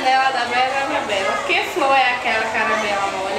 caramela da Bela, Bela. Que flor é aquela caramela, amor?